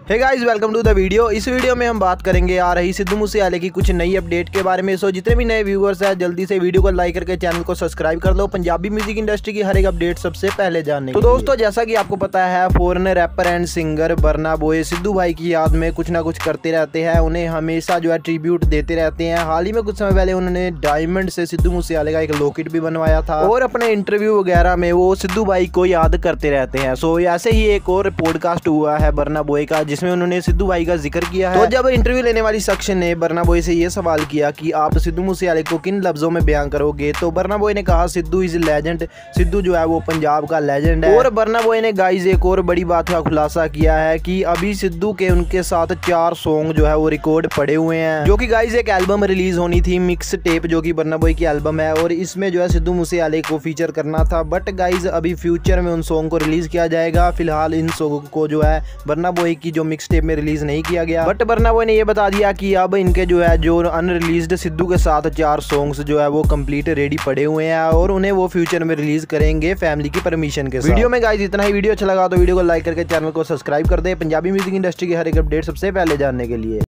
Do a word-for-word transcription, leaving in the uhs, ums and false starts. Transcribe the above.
Hey guys, welcome to the video. इस video में हम बात करेंगे आ रही सिद्धू मूसेवाले की कुछ नई अपडेट के बारे में। सो जितने भी नए व्यूअर्स हैं जल्दी से वीडियो को लाइक करके चैनल को सब्सक्राइब कर लो पंजाबी म्यूजिक इंडस्ट्री की हर एक अपडेट सबसे पहले जानने। तो दोस्तों, जैसा कि आपको पता है, foreign rapper and singer Burna Boy Sidhu भाई की याद में कुछ ना कुछ करते रहते हैं, उन्हें हमेशा जो है ट्रिब्यूट देते रहते हैं। हाल ही में कुछ समय पहले उन्होंने डायमंड से सिद्धू मूसेवाले का एक लॉकेट भी बनवाया था और अपने इंटरव्यू वगैरह में वो सिद्धू भाई को याद करते रहते हैं। सो ऐसे ही एक और पॉडकास्ट हुआ है बर्ना बॉय का, जिसमें उन्होंने सिद्धू भाई का जिक्र किया है। तो जब इंटरव्यू लेने वाली शख्स ने बर्ना बॉय से ये सवाल किया कि आप सिद्धू मूसेवाले को किन लफ्जों में बयान करोगे, तो बर्ना बॉय ने कहा सिद्धू इज लेजेंड। सिद्धू जो है वो पंजाब का लेजेंड है। और बर्ना बॉय ने गाइस एक और बड़ी बात का खुलासा किया है कि अभी सिद्धू के उनके साथ चार सॉन्ग जो है वो रिकॉर्ड पड़े हुए हैं, जो कि गाइस एक एल्बम रिलीज होनी थी, मिक्स टेप, जो कि बर्ना बॉय की एल्बम है, और इसमें जो है सिद्धू मूसेवाले को फीचर करना था। बट गाइस अभी फ्यूचर में उन सॉन्ग को रिलीज किया जाएगा। फिलहाल इन सॉन्ग को जो है बर्ना बॉय की जो मिक्स टेप में रिलीज नहीं किया गया। बट बर्ना बॉय ने ये बता दिया कि अब इनके जो है जो अनरिलीज्ड सिद्धू के साथ चार सॉन्ग्स जो है वो कंप्लीट रेडी पड़े हुए हैं और उन्हें वो फ्यूचर में रिलीज करेंगे फैमिली की परमिशन के साथ। वीडियो में गाइस इतना ही। वीडियो अच्छा लगा तो वीडियो को लाइक करके चैनल को सब्सक्राइब कर दे पंजाबी म्यूजिक इंडस्ट्री की हर एक अपडेट सबसे पहले जानने के लिए।